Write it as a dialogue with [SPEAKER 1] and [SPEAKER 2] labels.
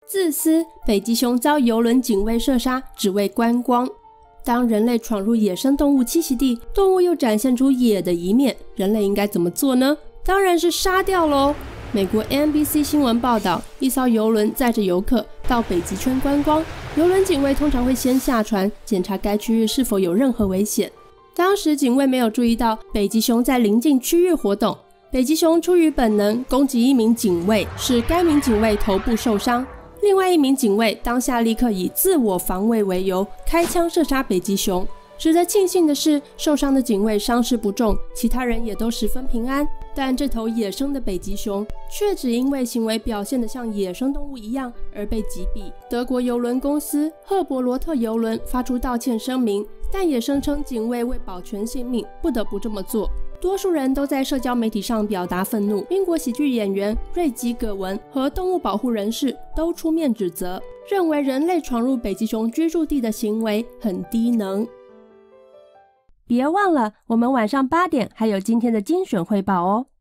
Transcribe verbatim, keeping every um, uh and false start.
[SPEAKER 1] 自私，北极熊遭邮轮警卫射杀，只为观光。当人类闯入野生动物栖息地，动物又展现出野的一面，人类应该怎么做呢？当然是杀掉咯。美国 N B C 新闻报道，一艘邮轮载着游客到北极圈观光，邮轮警卫通常会先下船，检查该区域是否有任何危险。当时警卫没有注意到北极熊在邻近区域活动，北极熊出于本能攻击一名警卫，使该名警卫头部受伤。另外一名警卫当下立刻以自我防卫为由开枪射杀北极熊。值得庆幸的是，受伤的警卫伤势不重，其他人也都十分平安。但这头野生的北极熊却只因为行为表现得像野生动物一样而被击毙。德国邮轮公司赫伯罗特邮轮发出道歉声明，但也声称警卫为保全性命不得不这么做。多数人都在社交媒体上表达愤怒，英国喜剧演员瑞吉·葛文和动物保护人士都出面指责，认为人类闯入北极熊居住地的行为很低能。别忘了，我们晚上八点还有今天的精选汇报哦。